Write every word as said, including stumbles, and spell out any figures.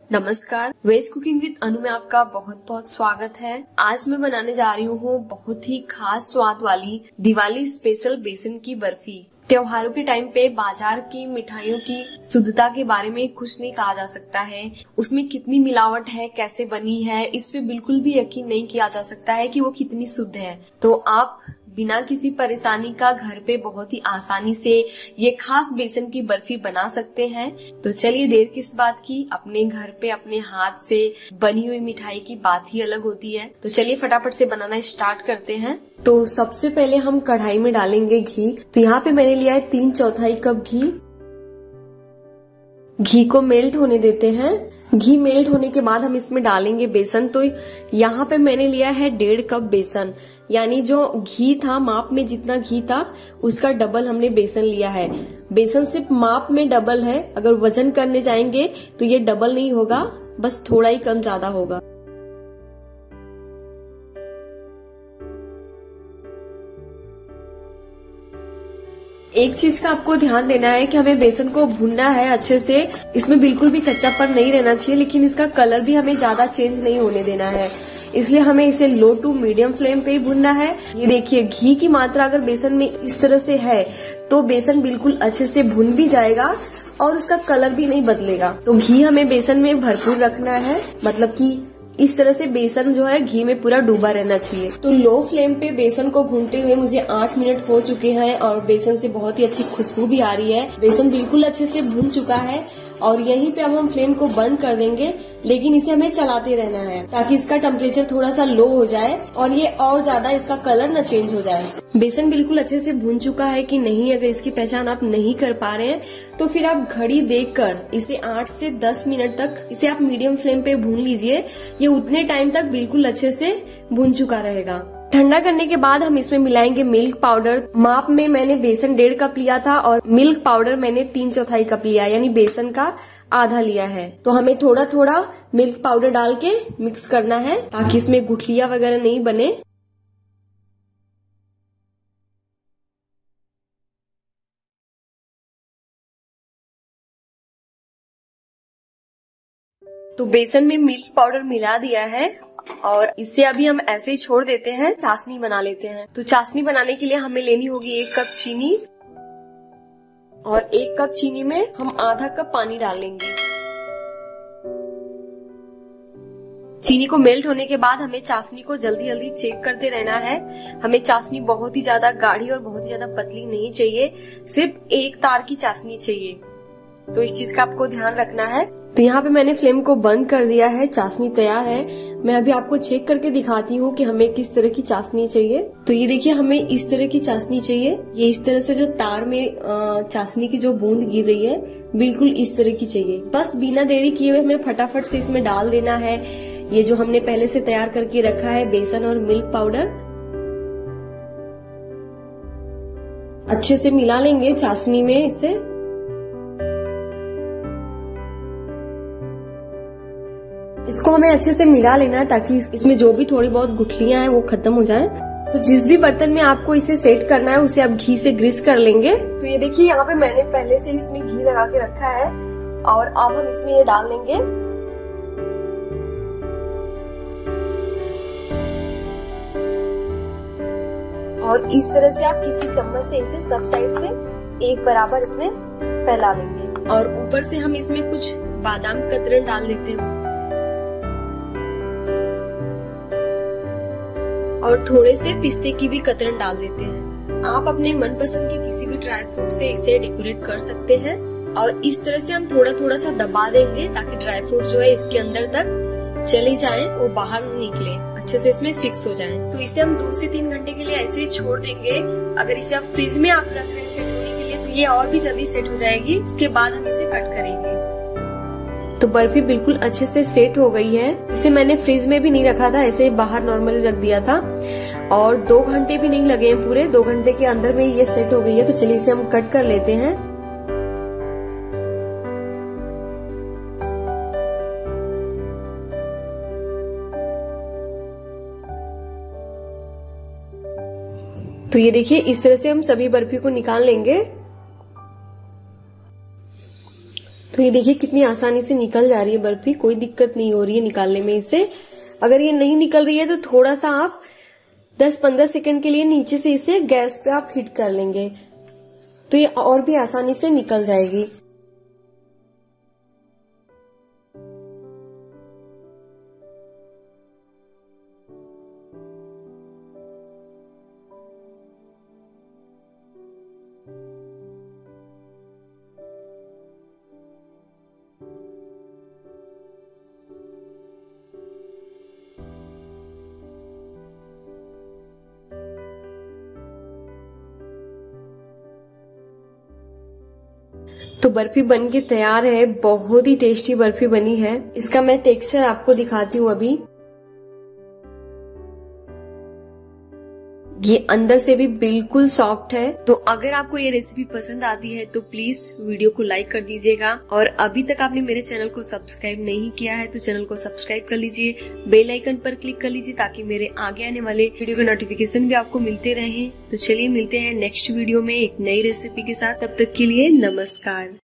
नमस्कार, veg cooking with अनु में आपका बहुत बहुत स्वागत है। आज मैं बनाने जा रही हूँ बहुत ही खास स्वाद वाली दिवाली स्पेशल बेसन की बर्फी। त्योहारों के टाइम पे बाजार की मिठाइयों की शुद्धता के बारे में कुछ नहीं कहा जा सकता है। उसमें कितनी मिलावट है, कैसे बनी है, इस पे बिल्कुल भी यकीन नहीं किया जा सकता है कि वो कितनी शुद्ध है। तो आप बिना किसी परेशानी का घर पे बहुत ही आसानी से ये खास बेसन की बर्फी बना सकते हैं। तो चलिए देर किस बात की, अपने घर पे अपने हाथ से बनी हुई मिठाई की बात ही अलग होती है। तो चलिए फटाफट से बनाना स्टार्ट करते हैं। तो सबसे पहले हम कढ़ाई में डालेंगे घी। तो यहाँ पे मैंने लिया है तीन चौथाई कप घी। घी को मेल्ट होने देते हैं। घी मेल्ट होने के बाद हम इसमें डालेंगे बेसन। तो यहाँ पे मैंने लिया है डेढ़ कप बेसन, यानी जो घी था माप में जितना घी था उसका डबल हमने बेसन लिया है। बेसन सिर्फ माप में डबल है, अगर वजन करने जाएंगे तो ये डबल नहीं होगा, बस थोड़ा ही कम ज्यादा होगा। एक चीज का आपको ध्यान देना है कि हमें बेसन को भूनना है अच्छे से। इसमें बिल्कुल भी कच्चापन नहीं रहना चाहिए, लेकिन इसका कलर भी हमें ज्यादा चेंज नहीं होने देना है, इसलिए हमें इसे लो टू मीडियम फ्लेम पे ही भूनना है। ये देखिए, घी की मात्रा अगर बेसन में इस तरह से है तो बेसन बिल्कुल अच्छे से भुन भी जाएगा और उसका कलर भी नहीं बदलेगा। तो घी हमें बेसन में भरपूर रखना है, मतलब कि इस तरह से बेसन जो है घी में पूरा डूबा रहना चाहिए। तो लो फ्लेम पे बेसन को भूनते हुए मुझे आठ मिनट हो चुके हैं और बेसन से बहुत ही अच्छी खुशबू भी आ रही है। बेसन बिल्कुल अच्छे से भून चुका है और यहीं पे अब हम फ्लेम को बंद कर देंगे, लेकिन इसे हमें चलाते रहना है ताकि इसका टेम्परेचर थोड़ा सा लो हो जाए और ये और ज्यादा इसका कलर न चेंज हो जाए। बेसन बिल्कुल अच्छे से भून चुका है कि नहीं, अगर इसकी पहचान आप नहीं कर पा रहे हैं तो फिर आप घड़ी देखकर इसे आठ से दस मिनट तक इसे आप मीडियम फ्लेम पे भून लीजिए। ये उतने टाइम तक बिल्कुल अच्छे से भून चुका रहेगा। ठंडा करने के बाद हम इसमें मिलाएंगे मिल्क पाउडर। माप में मैंने बेसन डेढ़ कप लिया था और मिल्क पाउडर मैंने तीन चौथाई कप लिया, यानी बेसन का आधा लिया है। तो हमें थोड़ा थोड़ा मिल्क पाउडर डाल के मिक्स करना है ताकि इसमें गुठलियां वगैरह नहीं बने। तो बेसन में मिल्क पाउडर मिला दिया है और इसे अभी हम ऐसे ही छोड़ देते हैं। चाशनी बना लेते हैं। तो चाशनी बनाने के लिए हमें लेनी होगी एक कप चीनी और एक कप चीनी में हम आधा कप पानी डाल लेंगे। चीनी को मेल्ट होने के बाद हमें चाशनी को जल्दी जल्दी चेक करते रहना है। हमें चाशनी बहुत ही ज्यादा गाढ़ी और बहुत ही ज्यादा पतली नहीं चाहिए, सिर्फ एक तार की चाशनी चाहिए। तो इस चीज का आपको ध्यान रखना है। तो यहाँ पे मैंने फ्लेम को बंद कर दिया है, चाशनी तैयार है। मैं अभी आपको चेक करके दिखाती हूँ कि हमें किस तरह की चाशनी चाहिए। तो ये देखिए, हमें इस तरह की चाशनी चाहिए। ये इस तरह से जो तार में चाशनी की जो बूंद गिर रही है बिल्कुल इस तरह की चाहिए। बस बिना देरी किए हुए हमें फटाफट से इसमें डाल देना है ये जो हमने पहले से तैयार करके रखा है बेसन और मिल्क पाउडर। अच्छे से मिला लेंगे चाशनी में इसे। इसको हमें अच्छे से मिला लेना है ताकि इसमें जो भी थोड़ी बहुत गुठलियां हैं वो खत्म हो जाए। तो जिस भी बर्तन में आपको इसे सेट करना है उसे आप घी से ग्रीस कर लेंगे। तो ये देखिए, यहाँ पे मैंने पहले से इसमें घी लगा के रखा है और अब हम इसमें ये डाल देंगे। और इस तरह से आप किसी चम्मच से इसे सब साइड से एक बराबर इसमें फैला लेंगे। और ऊपर से हम इसमें कुछ बादाम कतरन डाल देते हैं और थोड़े से पिस्ते की भी कतरन डाल देते हैं। आप अपने मनपसंद के किसी भी ड्राई फ्रूट से इसे डेकोरेट कर सकते हैं। और इस तरह से हम थोड़ा थोड़ा सा दबा देंगे ताकि ड्राई फ्रूट जो है इसके अंदर तक चले जाएं, वो बाहर निकले, अच्छे से इसमें फिक्स हो जाएं। तो इसे हम दो से तीन घंटे के लिए ऐसे ही छोड़ देंगे। अगर इसे आप फ्रिज में आप रख रहे हैं सेट होने के लिए तो ये और भी जल्दी सेट हो जाएगी। उसके बाद हम इसे कट करेंगे। तो बर्फी बिल्कुल अच्छे से सेट हो गई है। इसे मैंने फ्रिज में भी नहीं रखा था, ऐसे ही बाहर नॉर्मली रख दिया था और दो घंटे भी नहीं लगे हैं, पूरे दो घंटे के अंदर में ये सेट हो गई है। तो चलिए इसे हम कट कर लेते हैं। तो ये देखिए, इस तरह से हम सभी बर्फी को निकाल लेंगे। तो ये देखिए कितनी आसानी से निकल जा रही है बर्फी, कोई दिक्कत नहीं हो रही है निकालने में इसे। अगर ये नहीं निकल रही है तो थोड़ा सा आप दस पंद्रह सेकंड के लिए नीचे से इसे गैस पे आप हीट कर लेंगे तो ये और भी आसानी से निकल जाएगी। तो बर्फी बन के तैयार है, बहुत ही टेस्टी बर्फी बनी है। इसका मैं टेक्सचर आपको दिखाती हूँ अभी। ये अंदर से भी बिल्कुल सॉफ्ट है। तो अगर आपको ये रेसिपी पसंद आती है तो प्लीज वीडियो को लाइक कर दीजिएगा, और अभी तक आपने मेरे चैनल को सब्सक्राइब नहीं किया है तो चैनल को सब्सक्राइब कर लीजिए, बेल आइकन पर क्लिक कर लीजिए ताकि मेरे आगे आने वाले वीडियो के नोटिफिकेशन भी आपको मिलते रहे। तो चलिए मिलते हैं नेक्स्ट वीडियो में एक नई रेसिपी के साथ, तब तक के लिए नमस्कार।